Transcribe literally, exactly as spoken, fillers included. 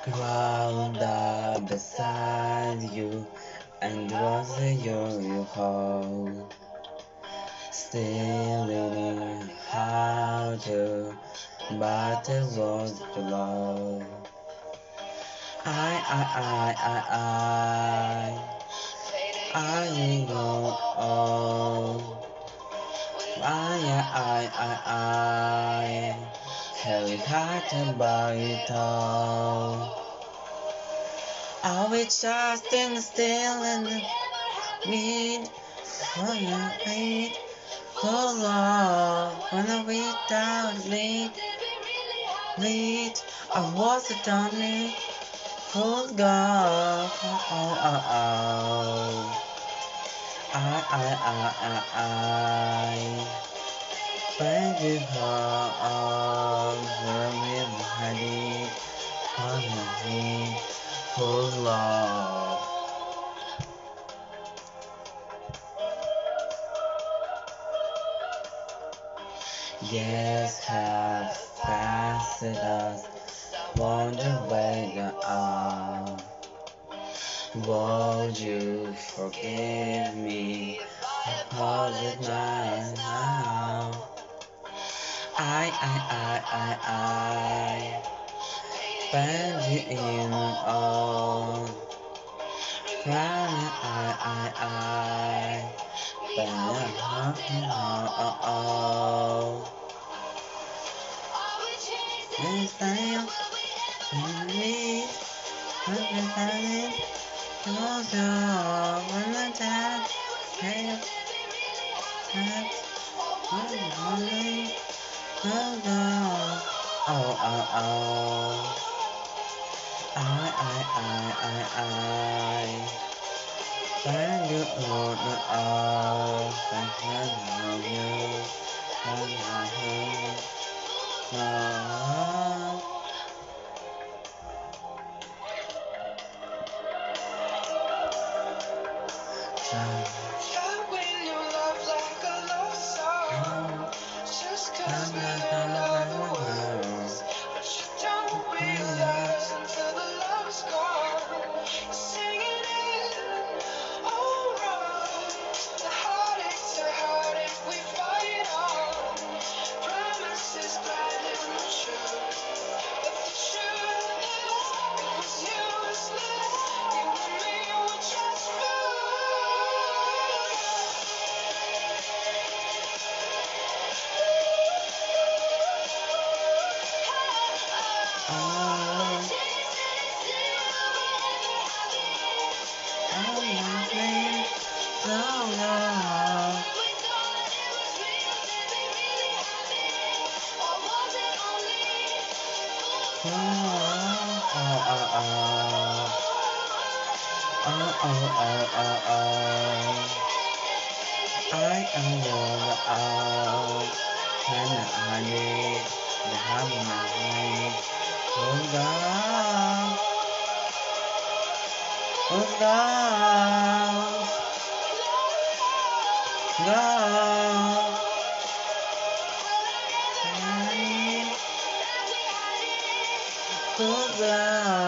Ground up beside you and was your hold. Still learning how to, but it was below. I, I, I, I, I, I go on. I, I, I, I, carry heart by it all. Are we just standing still in the need for your feet? For love, when we don't lead, lead. I was a dummy, for God. Oh, oh, oh. I, I, I, I, I. Beg you home, where we hiding, for me, for love. Yes, have passed us, wonder where you are. Would you forgive me? Apologize now. I, I, I, I, I, bend you in all. Crying, I, I, I, bend you oh, oh. This time, we need, understanding, closer, when the time, hey, hey, oh, oh, oh, oh. I, I, I, I, I, find you on the all, I love you, I love you, Love when you love like a love song. Just cause we are lovers, but you don't realize until the love is gone. Singing it all wrong. The heartaches are hard if we fight on. Promises blind and true, but the truth is it was useless. You and me were just fools. oh, oh, lovely, so love, oh, oh, oh, oh. Oh, oh, oh, oh, oh. I am one of and I need the harmony. Oh God, oh God, God. I need oh God.